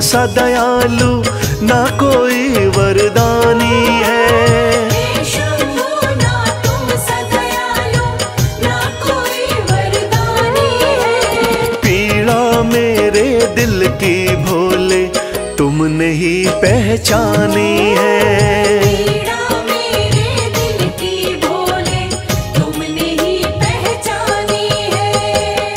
सा दयालु ना कोई वरदानी है। पीड़ा मेरे दिल की भोले तुमने ही पहचानी है। पीड़ा मेरे दिल की भोले तुमने ही पहचानी है।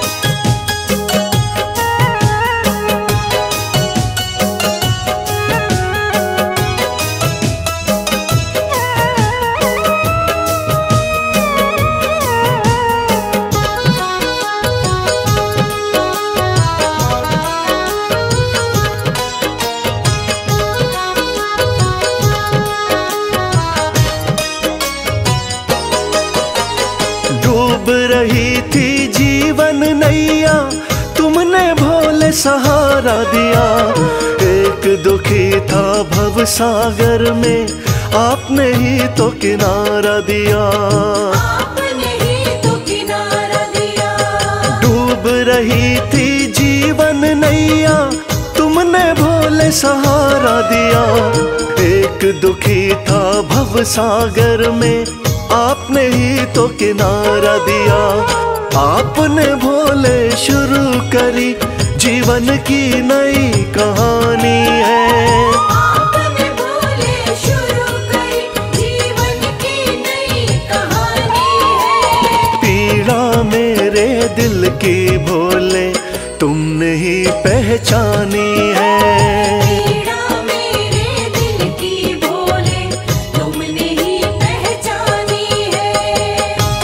डूब रही थी जीवन नैया तुमने भोले सहारा दिया। एक दुखी था भव सागर में आपने ही तो किनारा दिया। आपने ही तो किनारा दिया। डूब रही थी जीवन नैया तुमने भोले सहारा दिया। एक दुखी था भव सागर में आपने ही तो किनारा दिया। आपने भोले शुरू करी जीवन की नई कहानी है। आपने भोले शुरू करी जीवन की नई कहानी है। पीड़ा मेरे दिल की भोले तुमने ही पहचानी है। पीड़ा मेरे दिल की भोले तुमने ही पहचानी है।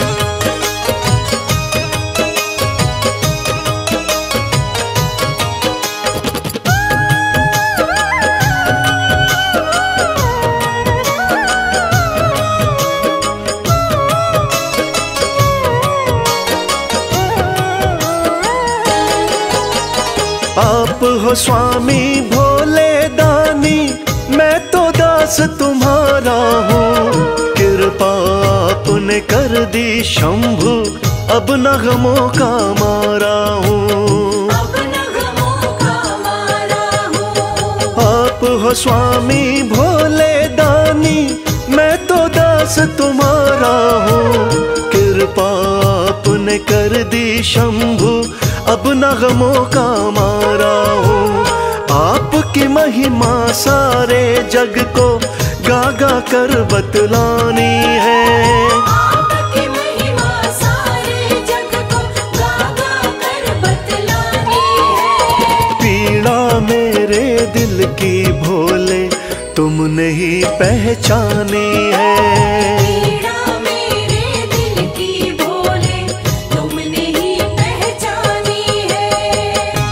आप हो स्वामी भोले दानी मैं तो दास तुम्हारा हूँ। कृपा आपने कर दी शंभु अब नगमों का मारा हूँ। अब नगमों का मारा हूँ। आप हो स्वामी भोले दानी मैं तो दास तुम्हारा हूँ। कृपा आपने कर दी शंभु अब नगमों का मारा हूँ। आपकी महिमा सारे जग को गा गा कर बतलानी है। आपकी महिमा सारे जग को गा गा कर बतलानी है। पीड़ा मेरे दिल की भोले तुमने ही पहचानी है। पीड़ा मेरे दिल की भोले तुमने ही पहचानी है।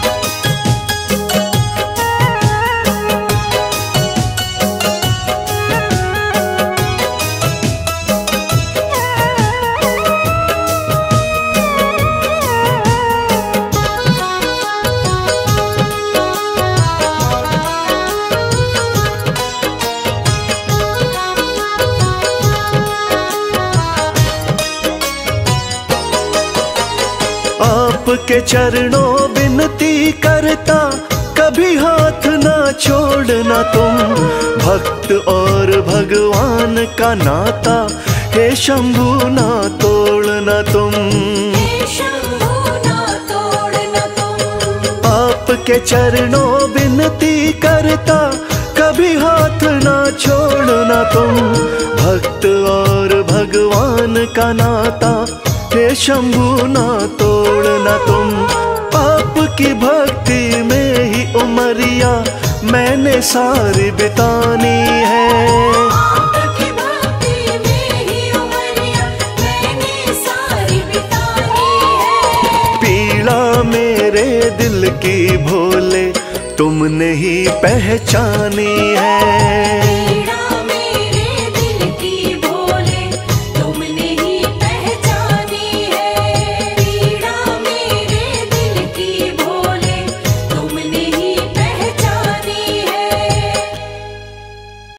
आपके चरणों विनती करता कभी हाथ ना छोड़ना तुम। भक्त और भगवान का नाता हे शंभु ना तोड़ना तुम। हे शंभु ना तोड़ना तुम। आपके चरणों विनती करता कभी हाथ ना छोड़ना तुम। भक्त और भगवान का नाता हे शंभु ना तोड़ना तुम। आपकी भक्ति में ही उमरिया मैंने सारी बितानी है। आपकी भक्ति में ही उमरिया मैंने सारी बितानी है। पीड़ा मेरे दिल की भोले तुमने ही पहचानी है।